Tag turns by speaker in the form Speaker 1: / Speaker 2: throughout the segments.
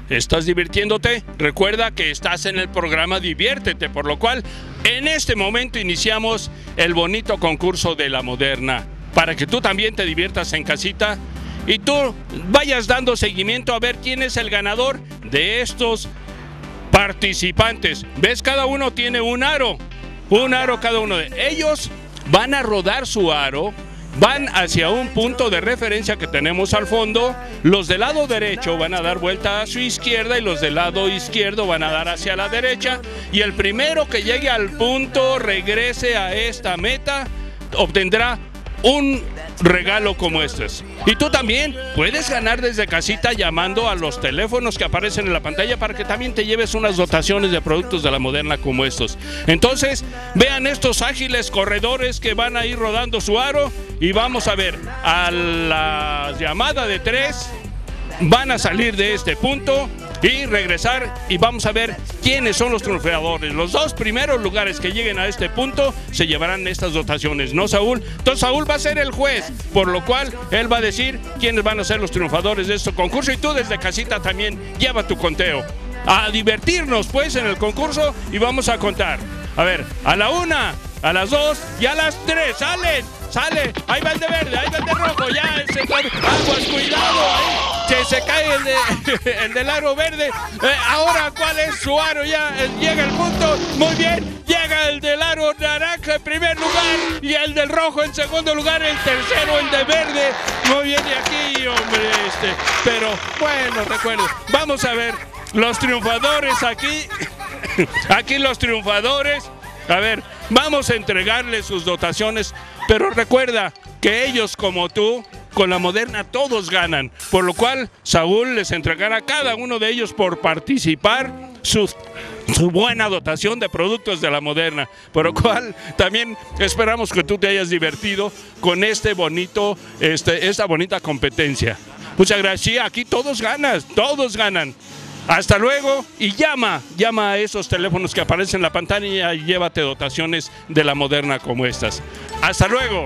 Speaker 1: ¿Estás divirtiéndote? Recuerda que estás en el programa Diviértete, por lo cual en este momento iniciamos el bonito concurso de La Moderna, para que tú también te diviertas en casita y tú vayas dando seguimiento a ver quién es el ganador de estos participantes. ¿Ves? Cada uno tiene un aro cada uno de ellos. Van a rodar su aro, van hacia un punto de referencia que tenemos al fondo. Los del lado derecho van a dar vuelta a su izquierda y los del lado izquierdo van a dar hacia la derecha, y el primero que llegue al punto, regrese a esta meta, obtendrá un regalo como estos. Y tú también puedes ganar desde casita llamando a los teléfonos que aparecen en la pantalla para que también te lleves unas dotaciones de productos de La Moderna como estos. Entonces, vean estos ágiles corredores que van a ir rodando su aro, y vamos a ver, a la llamada de 3 van a salir de este punto y regresar, y vamos a ver quiénes son los triunfadores. Los 2 primeros lugares que lleguen a este punto se llevarán estas dotaciones, ¿no, Saúl? Entonces Saúl va a ser el juez, por lo cual él va a decir quiénes van a ser los triunfadores de este concurso, y tú desde casita también lleva tu conteo. A divertirnos pues en el concurso, y vamos a contar. A ver, a la 1, a las 2 y a las 3, sale, ahí va el de verde, ahí va el de rojo, ya aguas, cuidado, ahí se cae el del aro verde. Ahora, ¿cuál es su aro? Ya llega el punto, muy bien, llega el del aro naranja en primer lugar, y el del rojo en segundo lugar, el tercero el de verde. Muy bien, de aquí, hombre, pero bueno, recuerdo, vamos a ver los triunfadores aquí los triunfadores. A ver, vamos a entregarles sus dotaciones, pero recuerda que ellos, como tú, con La Moderna todos ganan, por lo cual Saúl les entregará a cada uno de ellos por participar su buena dotación de productos de La Moderna, por lo cual también esperamos que tú te hayas divertido con esta bonita competencia. Muchas gracias. Sí, aquí todos ganan. Hasta luego, y llama a esos teléfonos que aparecen en la pantalla y llévate dotaciones de La Moderna como estas. Hasta luego.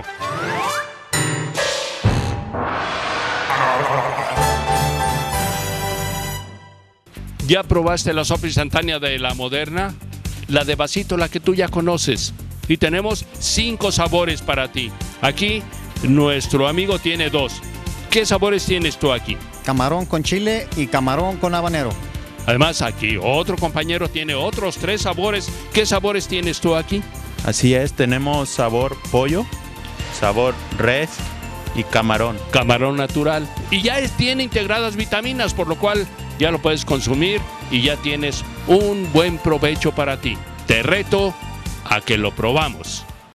Speaker 1: ¿Ya probaste la sopa instantánea de La Moderna? La de vasito, la que tú ya conoces. Y tenemos 5 sabores para ti. Aquí nuestro amigo tiene 2. ¿Qué sabores tienes tú aquí?
Speaker 2: Camarón con chile y camarón con habanero.
Speaker 1: Además, aquí otro compañero tiene otros 3 sabores. ¿Qué sabores tienes tú aquí?
Speaker 3: Así es, tenemos sabor pollo, sabor res y camarón.
Speaker 1: Camarón natural. Y ya tiene integradas vitaminas, por lo cual ya lo puedes consumir y ya tienes un buen provecho para ti. Te reto a que lo probamos.